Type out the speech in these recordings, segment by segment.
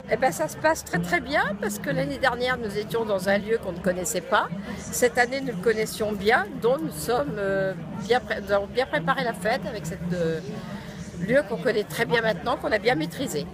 Eh ben, ça se passe très très bien parce que l'année dernière nous étions dans un lieu qu'on ne connaissait pas. Cette année nous le connaissions bien, donc nous sommes nous avons bien préparé la fête avec ce lieu qu'on connaît très bien maintenant, qu'on a bien maîtrisé.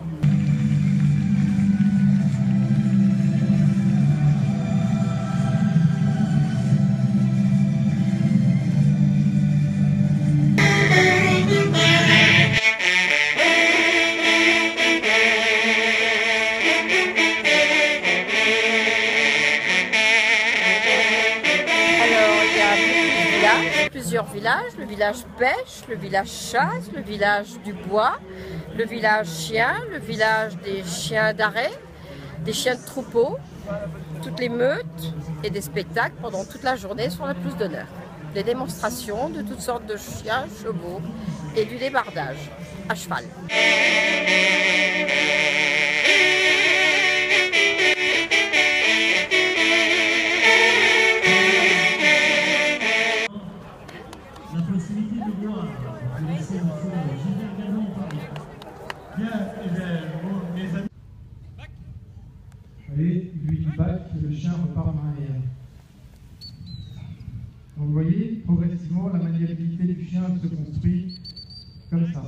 Alors, il y a plusieurs villages, le village pêche, le village chasse, le village du bois, le village chien, le village des chiens d'arrêt, des chiens de troupeau, toutes les meutes et des spectacles pendant toute la journée sur la pelouse d'honneur. Des démonstrations de toutes sortes de chiens, chevaux et du débardage à cheval. La possibilité de voir, de laisser mon fond Gilbert Gallon parler. Bien, eh bien, mes amis. Et lui dit bac, le chien repart en arrière. Donc vous voyez, progressivement, la maniabilité du chien se construit comme ça.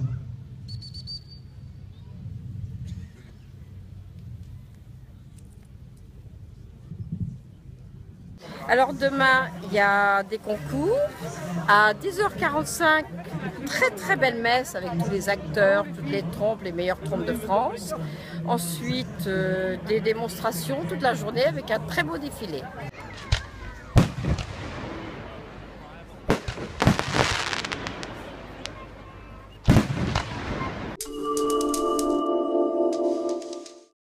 Alors demain, il y a des concours. À 10h45, très très belle messe avec tous les acteurs, toutes les trompes, les meilleures trompes de France. Ensuite, des démonstrations toute la journée avec un très beau défilé.